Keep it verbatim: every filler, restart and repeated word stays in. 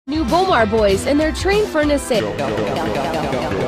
New Bomar boys, and they're trained for an assist.